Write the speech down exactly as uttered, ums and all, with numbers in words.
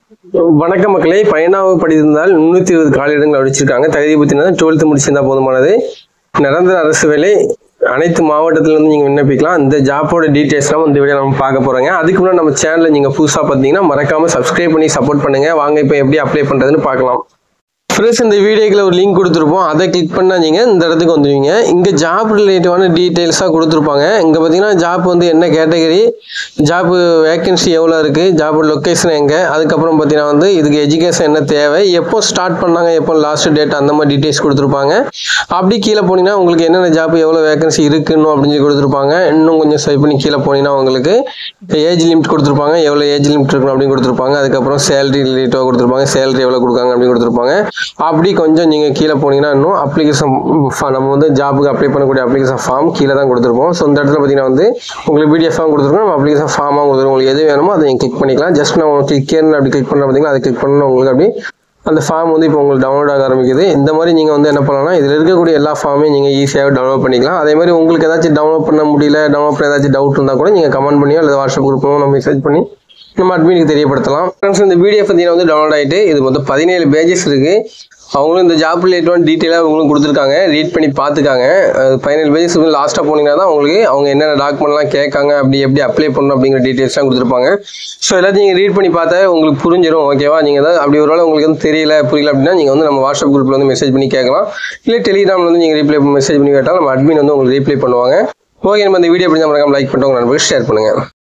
வணக்க மக்களே, பையனாக படித்திருந்தால் முன்னூத்தி இருபது காலியிடங்கள் அடிச்சிருக்காங்க. தகுதி பத்தினா டுவெல்த் முடிச்சிருந்தா போதுமானது. நிரந்தர அரசு வேலை அனைத்து மாவட்டத்திலிருந்து நீங்க விண்ணப்பிக்கலாம். இந்த ஜாப்போட டீடைல்ஸ்லாம் இந்த வீடியோ நம்ம பார்க்க போறோங்க. அதுக்கு முன்னாடி நம்ம சேனலை நீங்க புதுசா பார்த்தீங்கன்னா மறக்காம சப்ஸ்கிரைப் பண்ணி சப்போர்ட் பண்ணுங்க. வாங்க இப்போ எப்படி அப்ளை பண்றதுன்னு பார்க்கலாம். ஃப்ரெண்ட்ஸ், இந்த வீடியோக்குள்ள ஒரு லிங்க் கொடுத்துருப்போம். அதை கிளிக் பண்ணா நீங்க இந்த இடத்துக்கு வந்துடுவீங்க. இங்க ஜாப் ரிலேட்டிவான டீடைல்ஸாக கொடுத்துருப்பாங்க. இங்க பார்த்தீங்கன்னா ஜாப் வந்து என்ன கேட்டகரி, ஜாப் வேகன்சி எவ்வளோ இருக்கு, ஜாப் லொக்கேஷன் எங்க, அதுக்கப்புறம் பார்த்தீங்கன்னா வந்து இதுக்கு எஜுகேஷன் என்ன தேவை, எப்போ ஸ்டார்ட் பண்ணாங்க, எப்போ லாஸ்ட் டேட், அந்த மாதிரி டீடைல்ஸ் கொடுத்துருப்பாங்க. அப்படி கீழே போனீங்கன்னா உங்களுக்கு என்னென்ன ஜாப் எவ்வளோ வேகன்சி இருக்குன்னு அப்படின்னு சொல்லி கொடுத்துருப்பாங்க. இன்னும் கொஞ்சம் ஸ்வைப் பண்ணி கீழே போனீங்கன்னா உங்களுக்கு ஏஜ் லிமிட் கொடுத்துருப்பாங்க, எவ்வளோ ஏஜ் லிமிட் இருக்கணும் அப்படின்னு கொடுத்துருப்பாங்க. அதுக்கப்புறம் சேலரி ரிலேட்டிவாக கொடுத்துருப்பாங்க, சேலரி எவ்வளோ கொடுக்காங்க அப்படின்னு கொடுத்துருப்பாங்க. அப்படி கொஞ்சம் நீங்கள் கீழே போனீங்கன்னா இன்னும் அப்ளிகேஷன் நம்ம வந்து ஜாபுக்கு அப்ளை பண்ணக்கூடிய அப்ளிகேஷன் ஃபார்ம் கீழே தான் கொடுத்துருப்போம். ஸோ இந்த இடத்துல பார்த்தீங்கன்னா வந்து உங்களுக்கு பிடிஎஃப் ஃபார்ம் கொடுத்துருக்கோம், நம்ம அப்ளிகேஷன் ஃபார்மாக கொடுத்துருக்கோம். உங்களுக்கு எது வேணுமோ அதை நீங்கள் கிளிக் பண்ணிக்கலாம். ஜஸ்ட் நான் கிளிக் கேர்னு அப்படி கிளிக் பண்ண பார்த்தீங்கன்னா அதை கிளிக் பண்ணணும். உங்களுக்கு அப்படி அந்த ஃபார்ம் வந்து இப்போ உங்களுக்கு டவுன்லோட் ஆக ஆரம்பிக்குது. இந்த மாதிரி நீங்கள் வந்து என்ன பண்ணலாம்னா இதில் இருக்கக்கூடிய எல்லா ஃபார்மையும் நீங்கள் ஈஸியாக டவுன்லோட் பண்ணிக்கலாம். அதே மாதிரி உங்களுக்கு ஏதாச்சும் டவுன்லோட் பண்ண முடியல, டவுன்லோட் பண்ண ஏதாச்சும் டவுட் இருந்தால் கூட நீங்கள் கமெண்ட் பண்ணியோ அல்லது வாட்ஸ்அப் குரூப்போ நம்ம மெசேஜ் பண்ணி நம்ம அட்மினுக்கு தெரியப்படுத்தலாம். ஃப்ரெண்ட்ஸ், இந்த பிடிஎஃப் பார்த்தீங்கன்னா வந்து டவுன்லோட் ஆகிட்டு இது மொத்தம் பதினேழு பேஜஸ் இருக்குது. அவங்களும் இந்த ஜாப் ரிலேட்டிவான டீட்டெயிலாக அவங்களும் கொடுத்துருக்காங்க. ரீட் பண்ணி பார்த்துக்காங்க. பதினேழு பேஜஸ் வந்து லாஸ்ட்டாக போனீங்கன்னா தான் உங்களுக்கு அவங்க என்னென்ன டாக்குமெண்ட்லாம் கேட்காங்க, அப்படி எப்படி அப்ளை பண்ணணும் அப்படிங்கிற டீட்டெயில்ஸ்லாம் கொடுத்துருப்பாங்க. ஸோ எல்லாத்தையும் நீங்கள் ரீட் பண்ணி பார்த்தா உங்களுக்கு புரிஞ்சிடும். ஓகேவா? நீங்கள் ஏதாவது அப்படி ஒரு வேளை உங்களுக்கு வந்து தெரியல புரியல அப்படின்னா நீங்கள் வந்து நம்ம வாட்ஸ்அப் குரூப்பில் வந்து மெசேஜ் பண்ணி கேட்கலாம். இல்லை டெலிகிராமில் வந்து நீங்கள் ரீப்ளை மெசேஜ் பண்ணி கேட்டால் நம்ம அட்மின் வந்து உங்களுக்கு ரீப்ளை பண்ணுவாங்க. ஓகே, நம்ம இந்த வீடியோ எப்படி மறக்காம லைக் பண்ணிட்டு உங்கள் நண்பர்களுக்கு ஷேர் பண்ணுங்கள்.